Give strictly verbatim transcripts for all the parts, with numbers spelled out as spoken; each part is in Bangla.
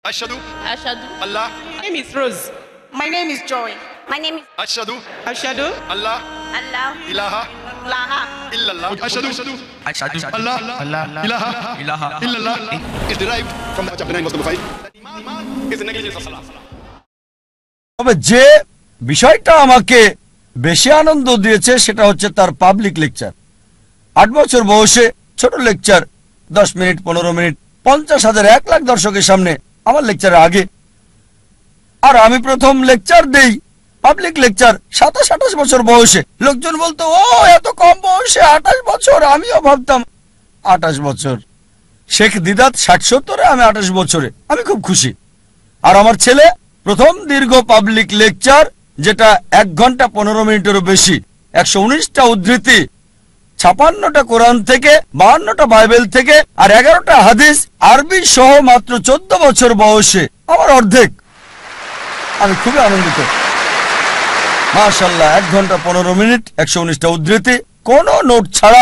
Ashhadu. Ashhadu. Allah. My name is Rose. My name is Joy. My name is Ashhadu. Ashhadu. Allah. Allah. Ilaha. Laha. Illallah. Ashhadu. Ashhadu. Allah. Allah. Ilaha. Ilaha. Illallah. Is derived from the chapter nine verse number five. Iman is the negligence of salah. তবে যে বিষয়টা আমাকে বেশি আনন্দ দিয়েছে সেটা হচ্ছে তার পাবলিক লেকচার। আট বছর বয়সে ছোট লেকচার, দশ মিনিট পনেরো মিনিট পঞ্চাশ হাজার এক লাখ দর্শকের সামনে আমার লেকচারের আগে। আর আমি প্রথম লেকচার দেই পাবলিক লেকচার সাতাশ আঠাশ বছর বয়সে। লোকজন বলতো ও এত কম বয়সে আঠাশ বছর, আমিও ভাবতাম আঠাশ বছর। শেখ দিদাত ষাট সত্তরে, আমি আঠাশ বছরে। আমি খুব খুশি। আর আমার ছেলে প্রথম দীর্ঘ পাবলিক লেকচার, যেটা এক ঘন্টা পনেরো মিনিটেরও বেশি, একশো উনিশটা উদ্ধৃতি, ছাপান্নটা কোরআন থেকে, বাহান্নটা বাইবেল থেকে, আর এগারোটা হাদিস আরবি সহ, মাত্র চোদ্দ বছর বয়সে, আমার অর্ধেক। আমি খুবই আনন্দিত। মাশাআল্লাহ, এক ঘন্টা পনেরো মিনিট, একশো উনিশটা উদ্ধৃতি, কোনো নোট ছাড়া।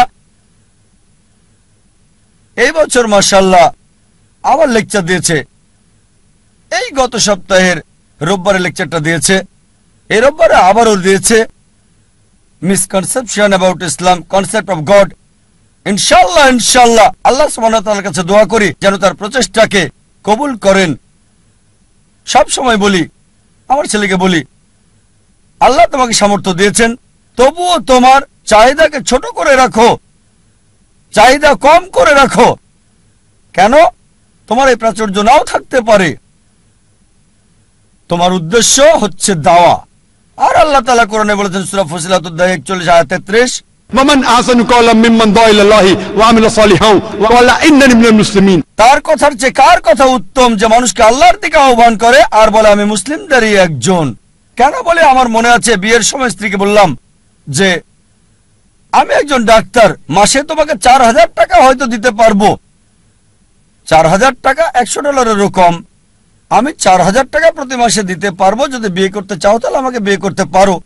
এই বছর মাশাআল্লাহ আবার লেকচার দিয়েছে। এই গত সপ্তাহের রোববারে লেকচারটা দিয়েছে, এই রোববারে আবারও দিয়েছে। Misconception about Islam, concept of God. ইনশাআল্লাহ ইনশাআল্লাহ আল্লাহ সুবহানাহু ওয়া তাআলার কাছে দোয়া করি যেন তার প্রচেষ্টাকে কবুল করেন। সব সময় বলি, আমার ছেলেকে বলি, আল্লাহ তোমাকে সামর্থ্য দিয়েছেন, তবুও তোমার চাহিদাকে ছোট করে রাখো, চাহিদা কম করে রাখো। কেন? তোমার এই প্রাচুর্য নাও থাকতে পারে। তোমার উদ্দেশ্য হচ্ছে দাওয়া। আর আল্লাহ তাআলা কোরআনে বলেছেন সূরা ফুসিলাত একচল্লিশ আয়াত তেত্রিশ, ওয়ামান আহসানু ক্বাওলাম মিম্মান দাআ ইলাল্লাহি ওয়া আমিলা সালিহান ওয়া ক্বালা ইন্নানি মিনাল মুসলিমিন। তার কথার চেয়ে কার কথা উত্তম, যে মানুষকে আল্লাহর দিকে আহ্বান করে আর বলে আমি মুসলিমদেরই একজন। কেন বলে, আমার মনে আছে বিয়ের সময় স্ত্রীকে বললাম যে আমি একজন ডাক্তার, মাসে তোমাকে চার হাজার টাকা হয়তো দিতে পারবো। চার হাজার টাকা একশো ডলারেরও কম। আমি চার হাজার টাকা প্রতি মাসে দিতে পারবো। যদি বিয়ে করতে চাও তাহলে আমাকে বিয়ে করতে পারো।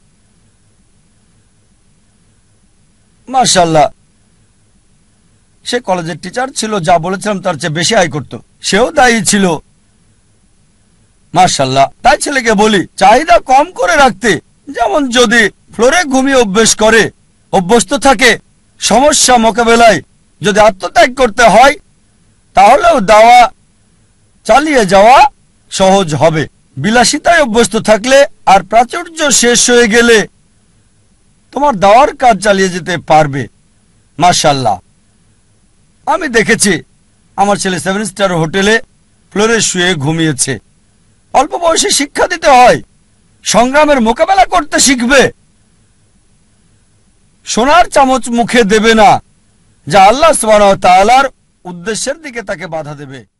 মাশাআল্লাহ, সে কলেজের টিচার ছিল, যা বলেছিলাম তার চেয়ে বেশি আয় করত। সেও দায়ী ছিল। মাশাআল্লাহ, তাই ছেলেকে বলি চাহিদা কম করে রাখতে। যেমন যদি ফ্লোরে ঘুমিয়ে অভ্যেস করে, অভ্যস্ত থাকে, সমস্যা মোকাবেলায় যদি আত্মত্যাগ করতে হয়, তাহলেও দাওয়া চালিয়ে যাওয়া সহজ হবে। বিলাসিতায় অভ্যস্ত থাকলে আর প্রাচুর্য শেষ হয়ে গেলে তোমার দাওয়ার কাজ চালিয়ে যেতে পারবে। মাশাআল্লাহ, আমি দেখেছি আমার ছেলে সেভেন স্টার হোটেলে ফ্লোরে শুয়ে ঘুমিয়েছে। অল্প বয়সে শিক্ষা দিতে হয়, সংগ্রামের মোকাবেলা করতে শিখবে। সোনার চামচ মুখে দেবে না, যা আল্লাহ সুবহানাহু ওয়া তাআলার উদ্দেশ্যের দিকে তাকে বাধা দেবে।